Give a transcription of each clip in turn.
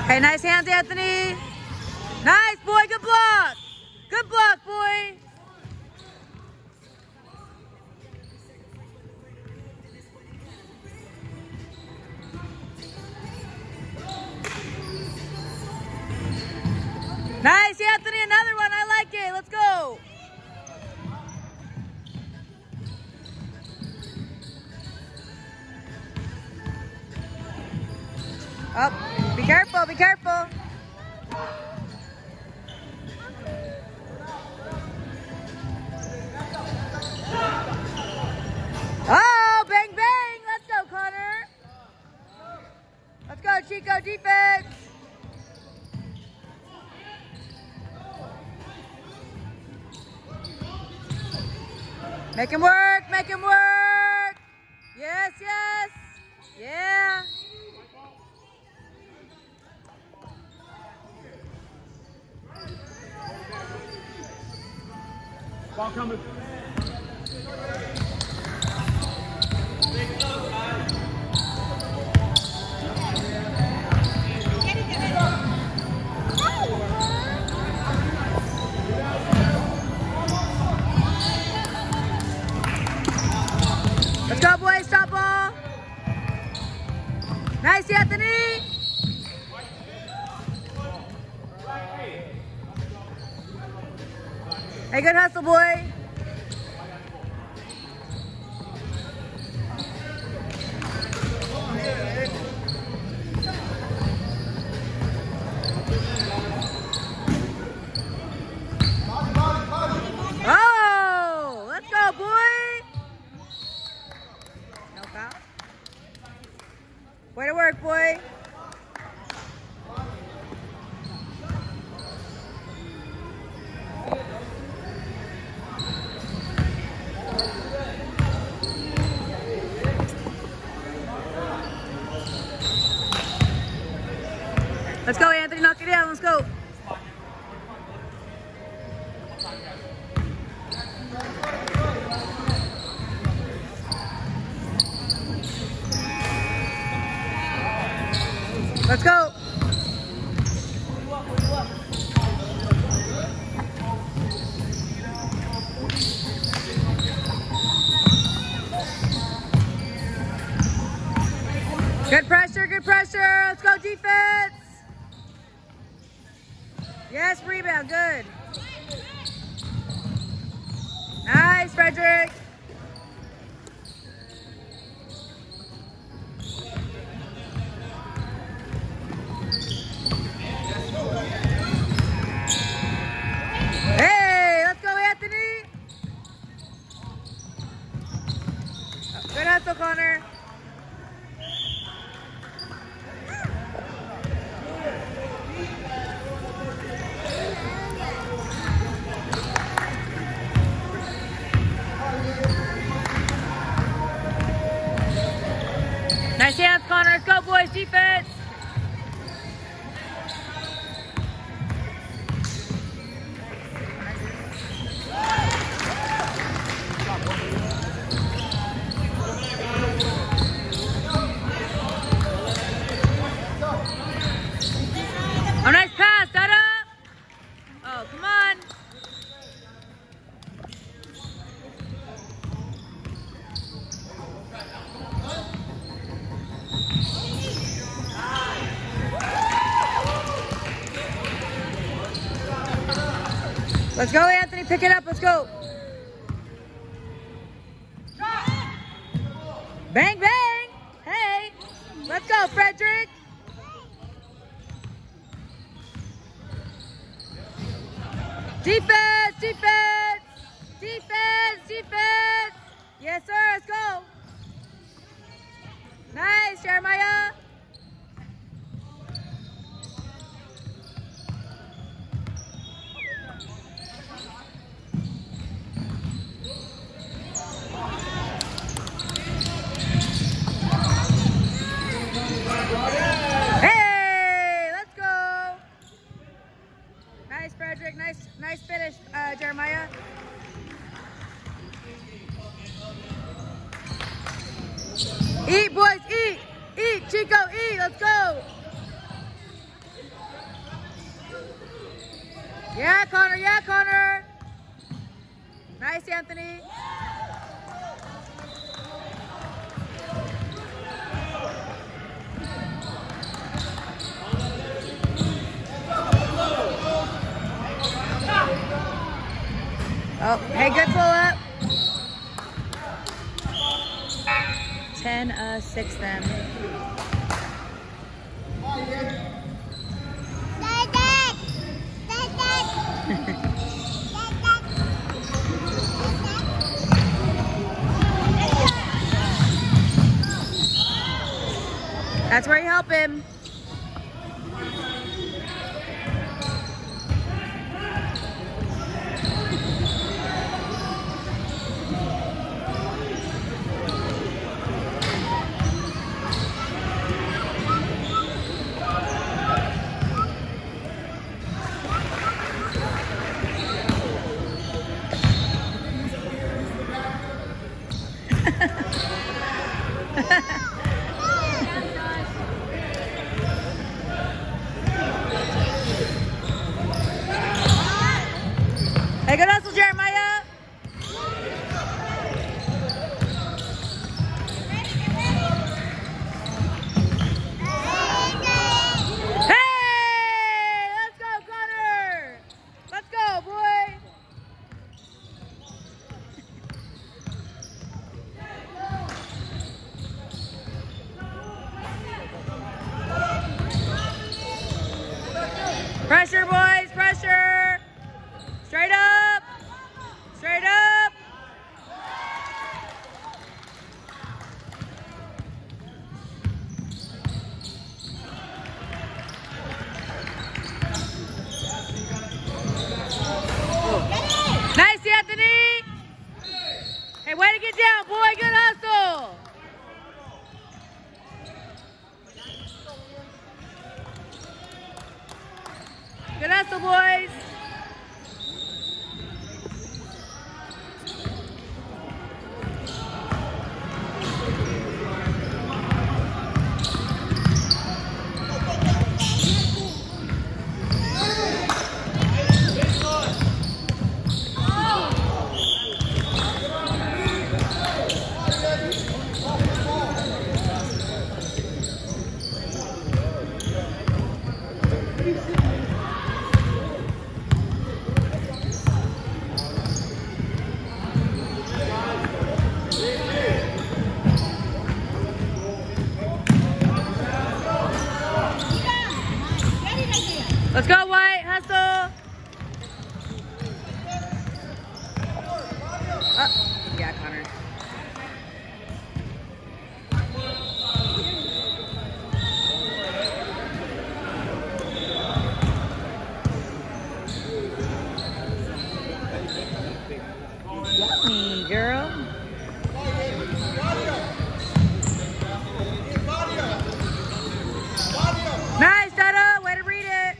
Hey, nice hands, Anthony. Nice, boy. Good block. Good block, boy. Nice, Anthony. Another one. I like it. Let's go. Oh, be careful. Be careful. Oh, bang, bang. Let's go, Connor. Let's go, Chico. Defense. Make him work. Make him work. Yes, yes. Yeah. Ball coming. Let's go, boys. Stop ball. Nice, Anthony. Hey, good hustle, boy. Oh, let's go, boy. No foul. Way to work, boy. Let's go, Anthony. Knock it down. Let's go. Let's go. Good pressure, good pressure. Let's go, defense. Yes, rebound, good. Nice, Frederick. Hey, let's go, Anthony. Good hustle, Connor. Nice hands, Connor. Let's go, boys. Defense. Oh, nice pass, Dada. Oh, come on. Let's go, Anthony. Pick it up. Let's go. Bang, bang. Hey. Let's go, Frederick. Defense, defense, defense, defense. Yes, sir. Let's go. Nice, Jeremiah. Hey, let's go. Nice, Frederick. Nice finish, Jeremiah. Eat, boys, eat. Eat, Connor. Yeah, Connor. Nice, Anthony. Oh, hey, good pull up. 10-6 then. That's where you help him. Hey, good hustle, Jeremiah. Hey, let's go, Connor. Let's go, boy. Pressure, boys, pressure. Straight up. Straight up. Nice, Anthony. Hey, way to get down, boy. Good hustle. Good hustle, boys. Let's go, White. Hustle. Oh, yeah, Connor. Yummy, girl. Nice, Dada. Way to read it.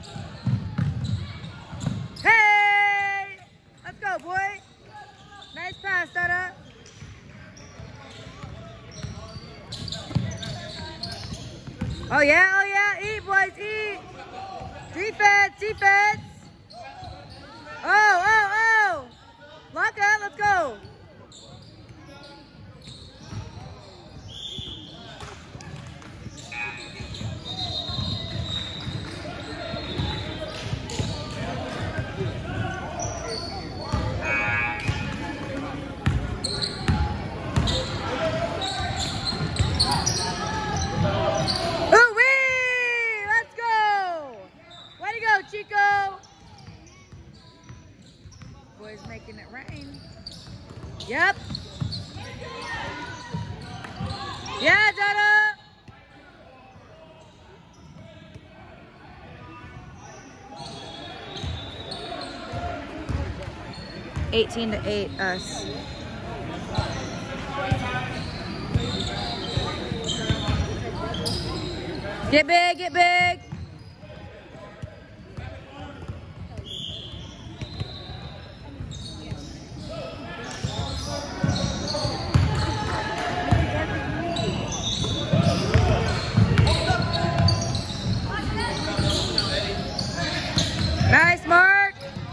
Hey! Let's go, boy. Nice pass, Dada. Oh, yeah, oh, yeah. Eat, boys, eat. Defense, defense. Oh, oh, oh. Lock up, let's go. Ooh-wee! Let's go! Way to go, Chico! Boys making it rain. Yep. Yeah, Dada! (18-8) us. Get big, get big. Nice, Mark.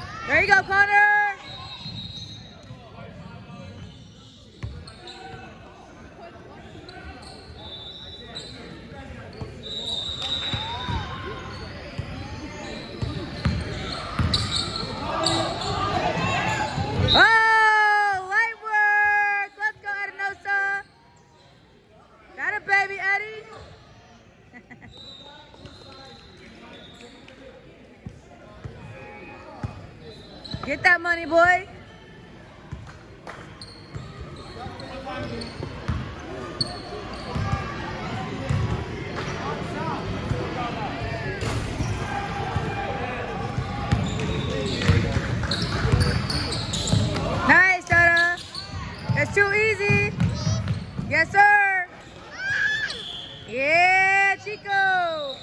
Get that money, boy. Nice, Dada. That's too easy. Yes, sir. Yeah, Chico.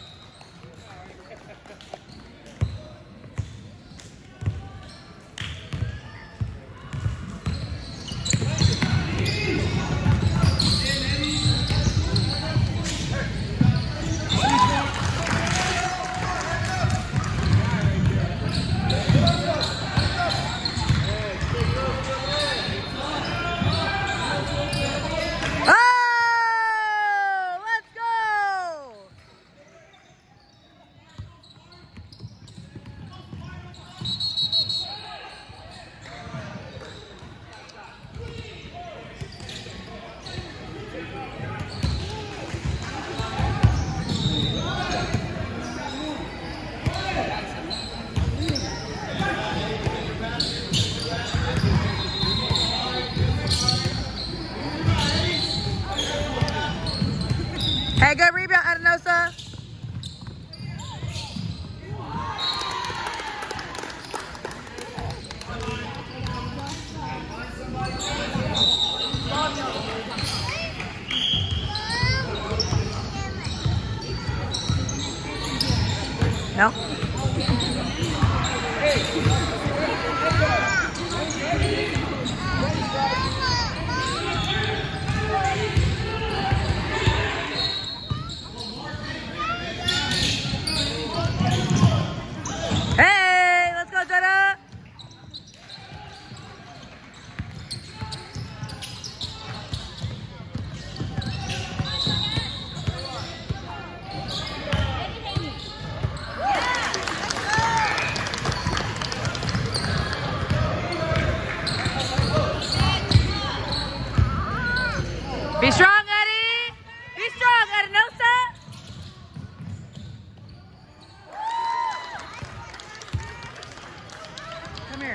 Hey, good rebound, Adenosa. No. Hey, let's go, Dada. Be strong, Eddie. Be strong, Adenosa. Come here.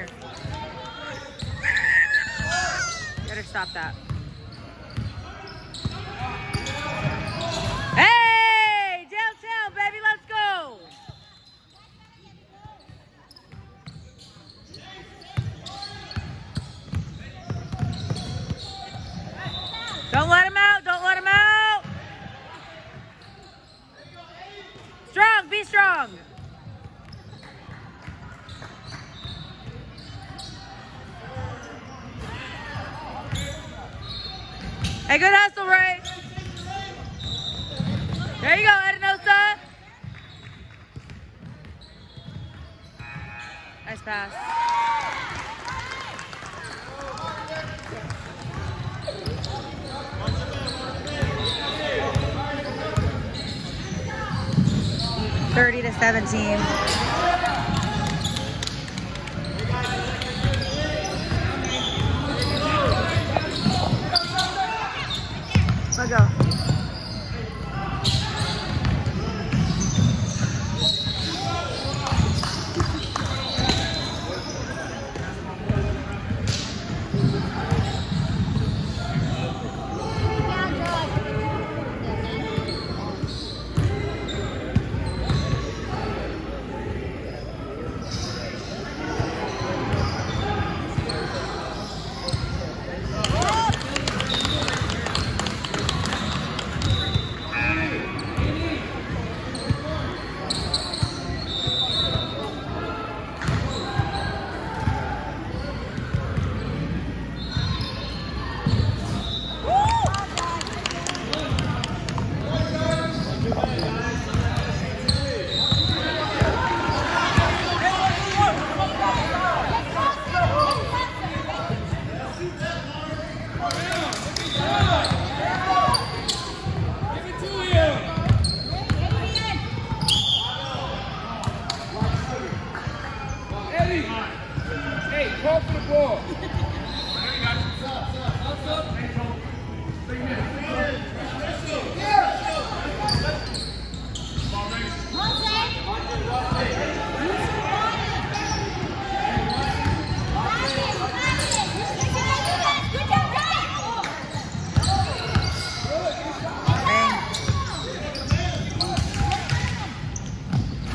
Better stop that. Hey, downtown, baby, let's go. Don't let him out. Don't let him out. Strong. Be strong. Hey, good hustle, Ray. There you go, Adenosa. Nice pass. $30 to 17. Let's go.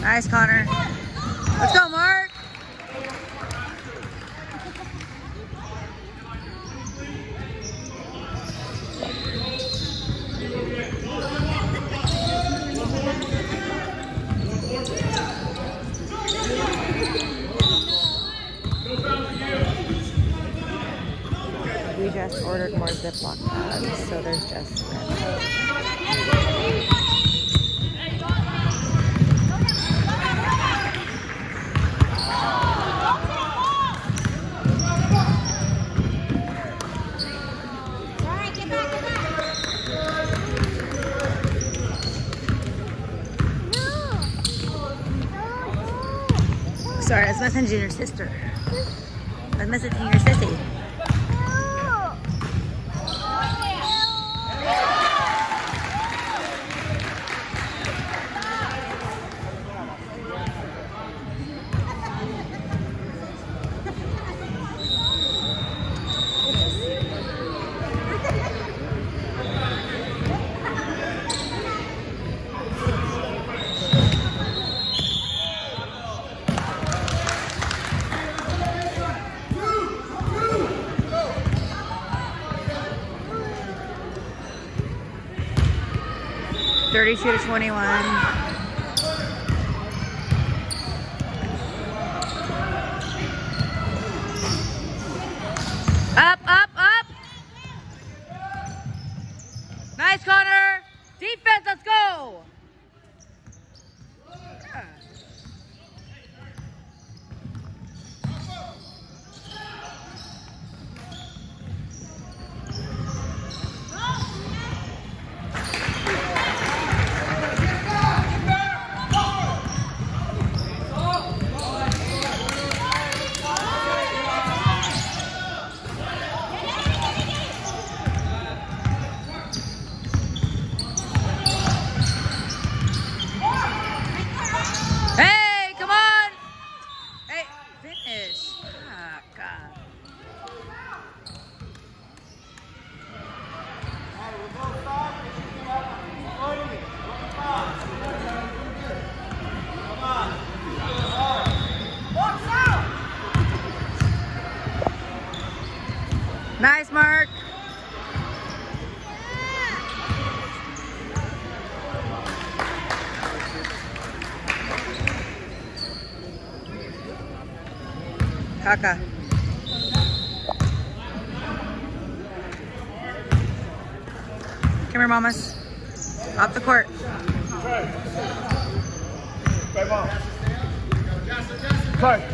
Nice, Connor. Let's go, Mark. We just ordered more Ziploc bags, so there's just Sorry, I was messaging your sister. I was messaging your sissy. (32 to 21). Up, up, up. Nice, Connor. Defense, let's go. Yeah. Hey, come on! Hey, finish. Ah, God. Nice, Mark. Kaka. Come here, mamas. Off the court. Play.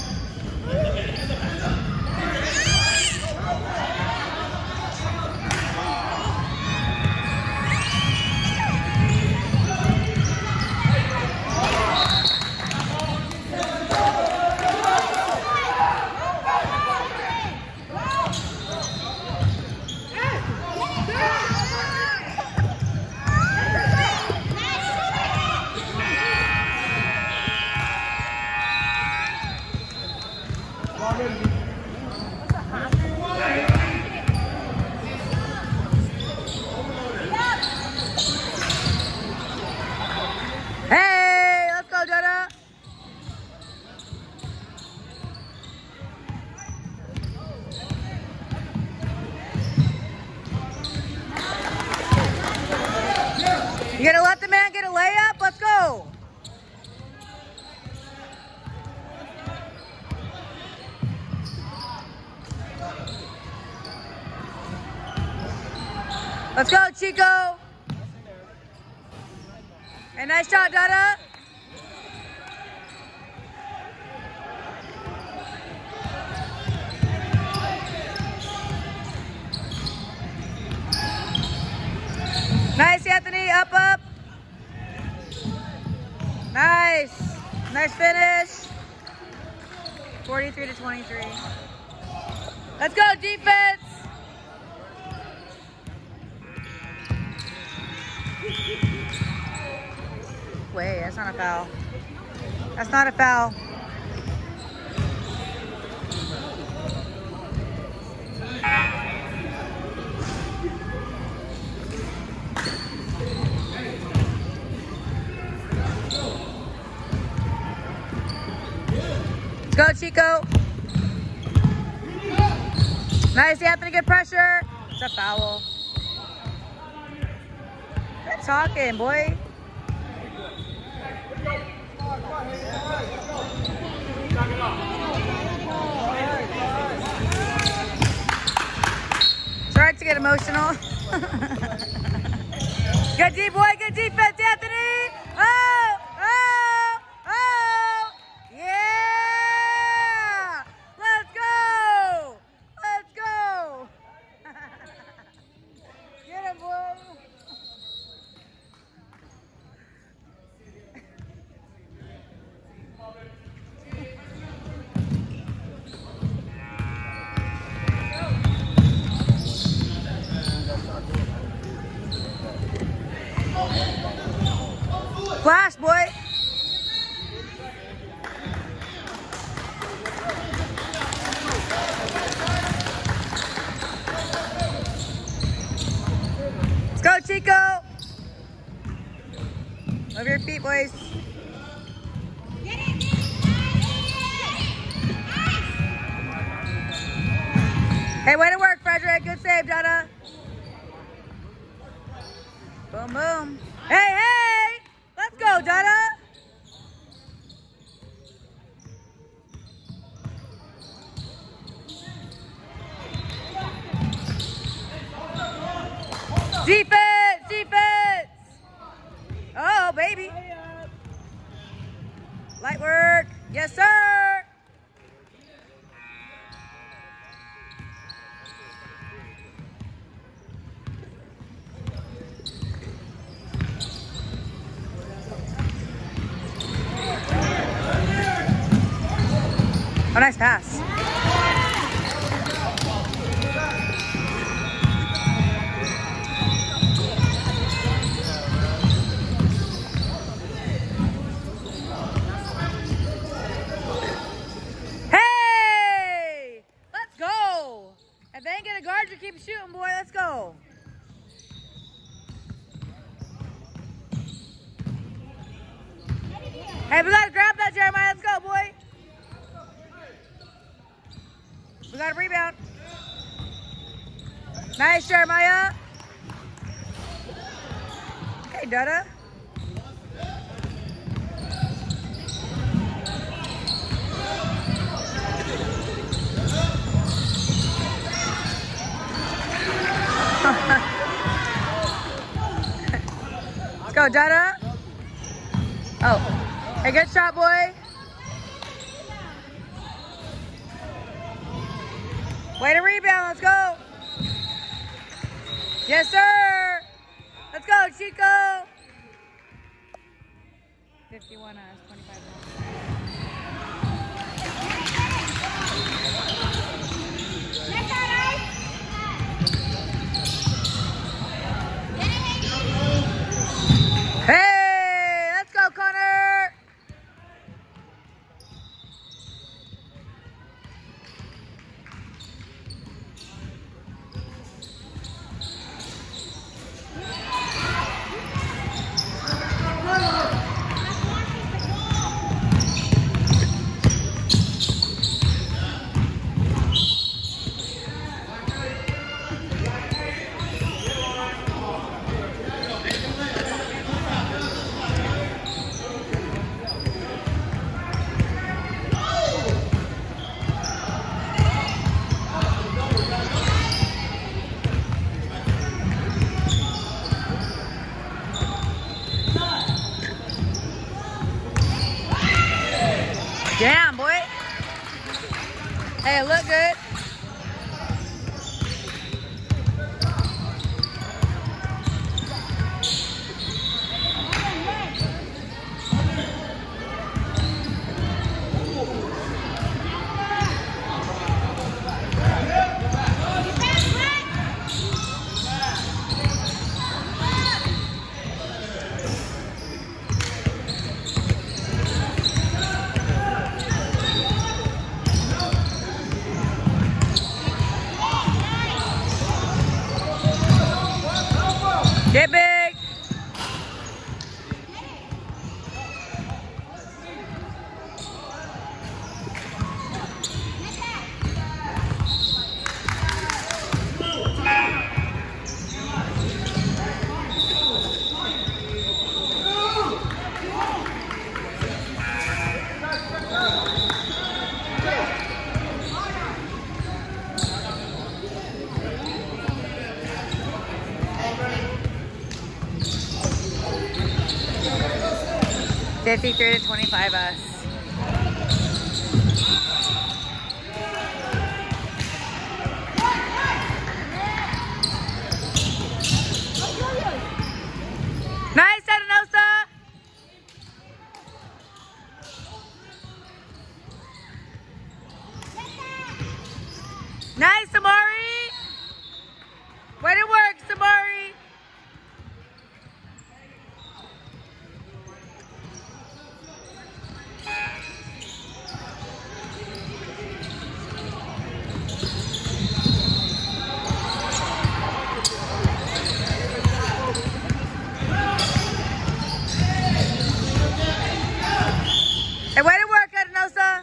Hey, let's go, Dada. You gonna let the man get a layup? Let's go. Let's go, Chico. Hey, nice shot, Dada. Nice, Anthony. Up, up. Nice. Nice finish. 43 to 23. Let's go, defense. Wait, that's not a foul. That's not a foul. Let's go, Chico. Nice, Anthony, good pressure. It's a foul. Good talking, boy. Sorry to get emotional. Good D, boy, good defense, Anthony. Oh, oh, oh. Yeah. Let's go. Let's go. Get him, boy. Flash, boy. Let's go, Chico. Move your feet, boys. Hey, way to work, Frederick. Good save, Donna. Boom, boom. Hey, hey! Let's go, Donna. Defense, defense. Oh, baby. Light work. Yes, sir. Oh, nice pass. Hey! Let's go! If they ain't get a guard, you keep shooting, boy. Let's go. Hey, we gotta grab that, Jeremiah. Let's go, boy. We got a rebound. Nice, Jeremiah. Okay, Dada. Let's go, Dada. Oh, hey, good shot, boy. Way to rebound, let's go. Yes, sir. Let's go, Chico. 51 hours, 25 minutes. Hey, let's go, Connor. Damn, boy. Hey, look good. 53 to 25 us. Nice, Adenosa. Nice, Samari. Way to work, Samari. Hey, way to work, Adenosa.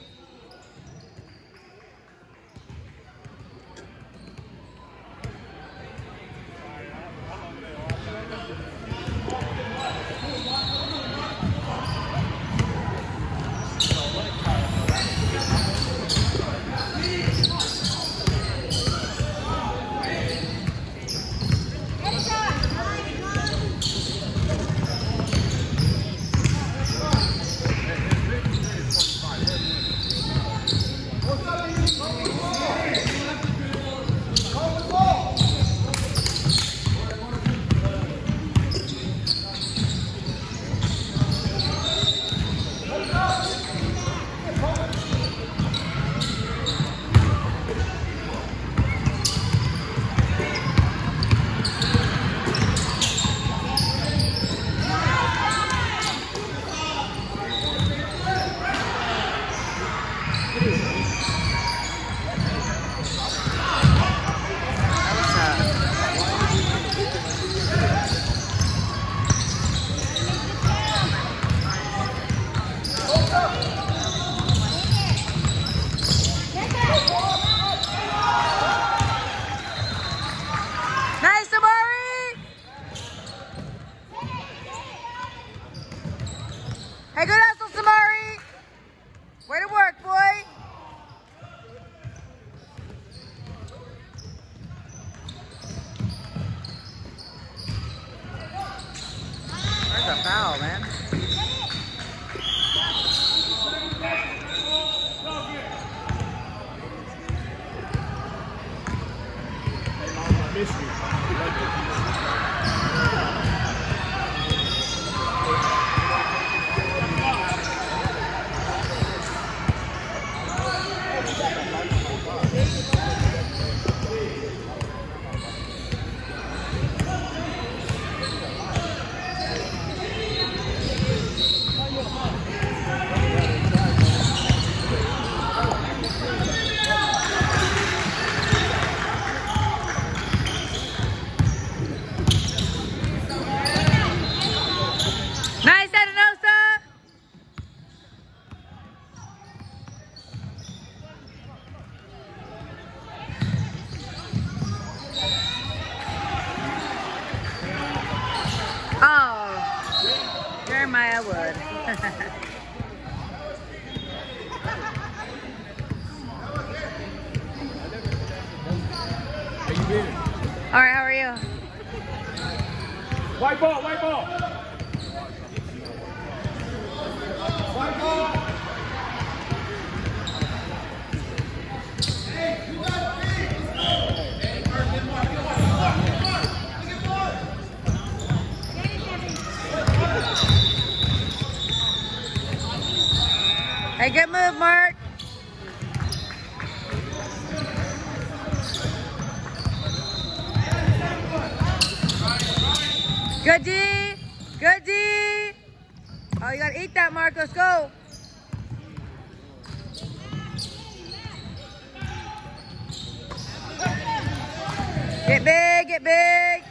Hey, good hustle, Samari. Way to work, boy. There's a foul, man. Oh, Jeremiah Wood. All right, how are you? White ball, white ball. White ball. Hey, good move, Mark. Good D. Good D. Oh, you gotta eat that, Mark. Let's go. Get big, get big.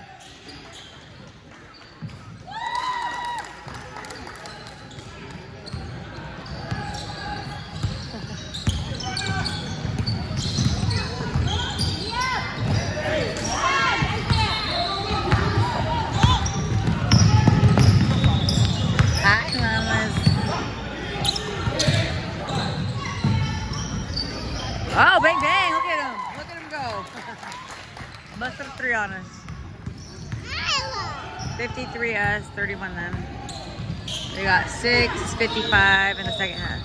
Oh, bang, bang. Look at him. Look at him go. Must have 3 on us. 53 us, 31 them. They got 6:55 in the second half.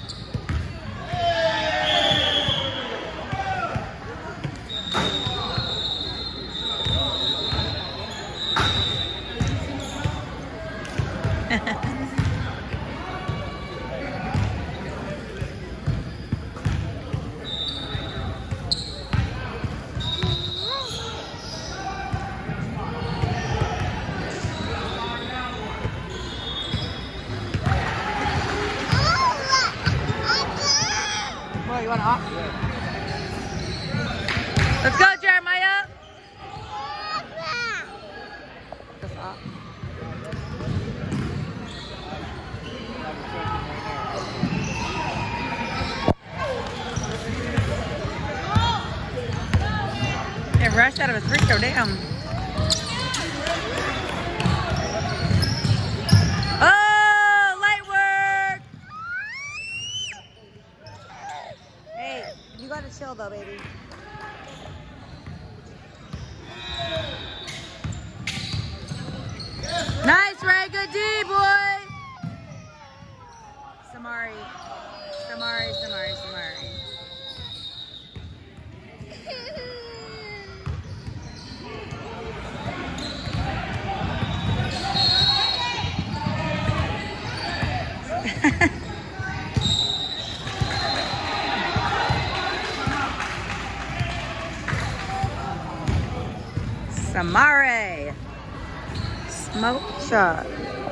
You want off? Let's go, Jeremiah. Just off. They rushed out of his free throw. Damn. Oh, light work. Hey, you gotta chill though, baby. Nice, Ray. Good D, boy. Samari. Samare. Smoke shot.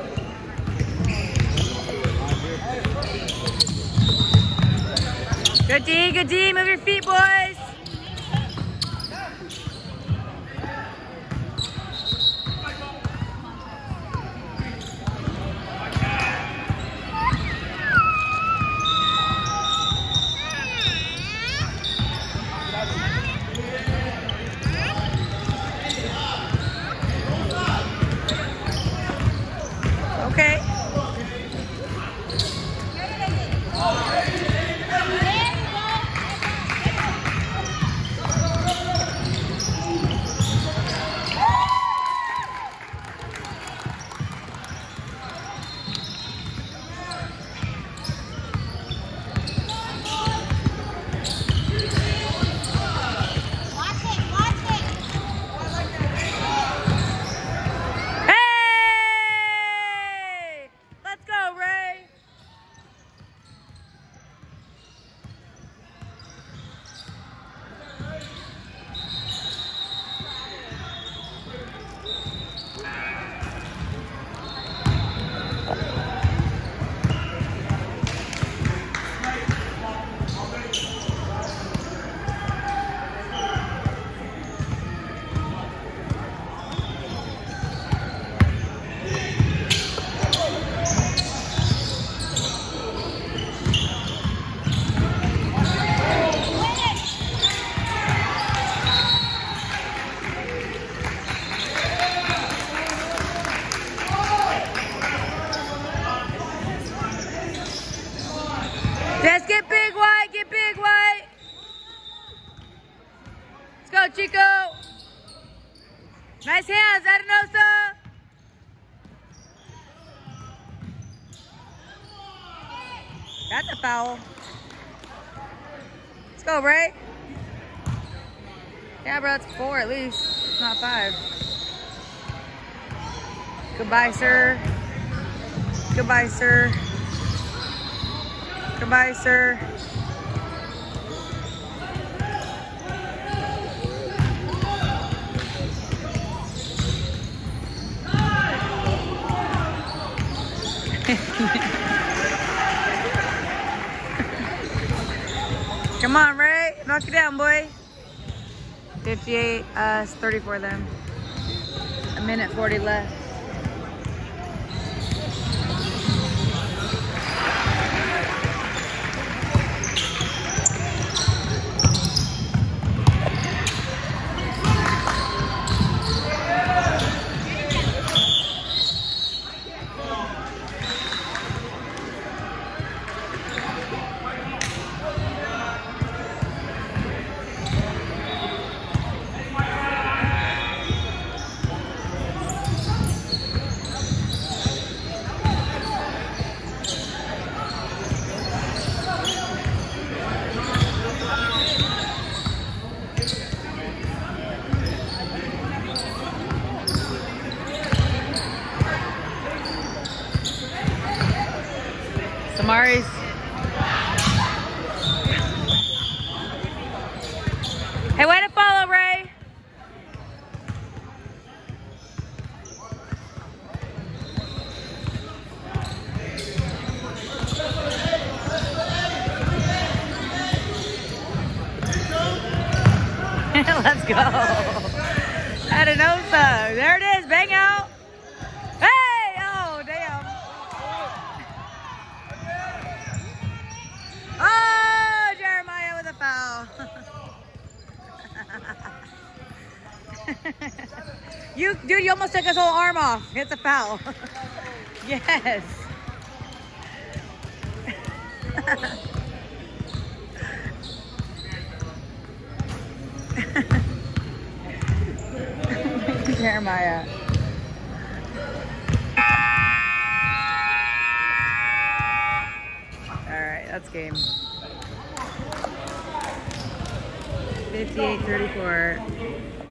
Good D, move your feet, boys. Okay. Just get big, White. Get big, White. Let's go, Chico. Nice hands, Adenosa. That's a foul. Let's go, Ray. Yeah, bro, it's 4 at least. It's not 5. Goodbye, sir. Goodbye, sir. Goodbye, sir. Come on, Ray. Knock it down, boy. 58, us, 34 them. 1:40 left. boys. Hey, way to follow, Ray. Let's go. Adenosa. There it is. Bang out. Hey! Oh, damn. Oh, Jeremiah with a foul. Dude, you almost took his whole arm off. It's a foul. Yes. Jeremiah. All right, that's game. 58-34.